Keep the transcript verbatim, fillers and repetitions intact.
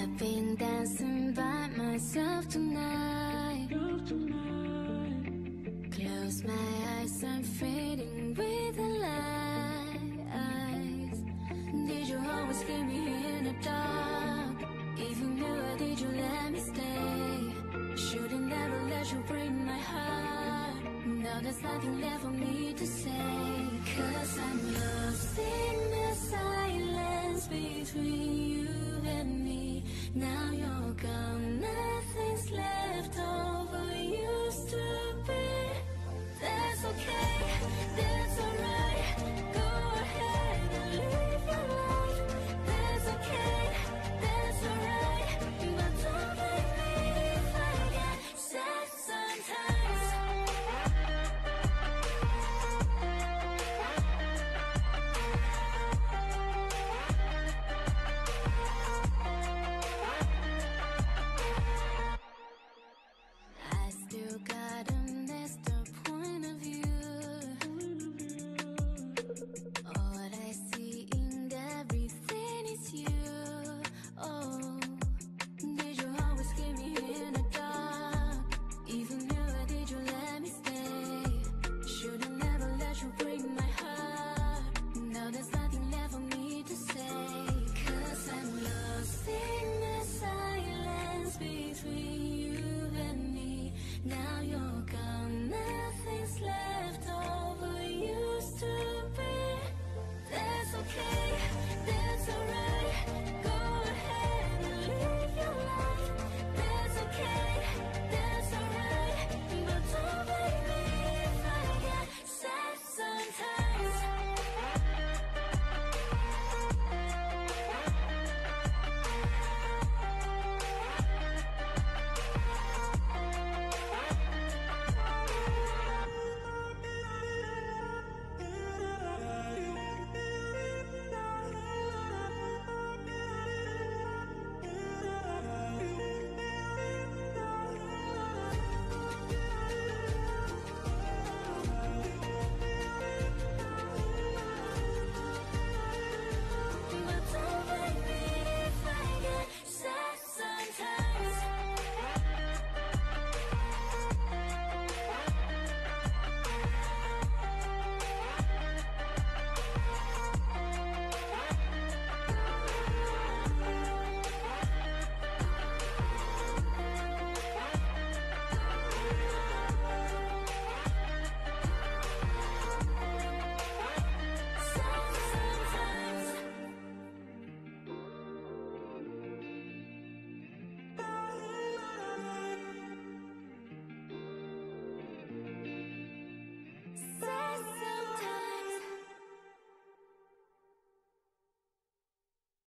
I've been dancing by myself tonight. Close my eyes, I'm fading with the lights. Did you always keep me in the dark? Even though did you let me stay? Should've never let you break my heart. Now there's nothing left for me to say. Cause I'm lost in the silence between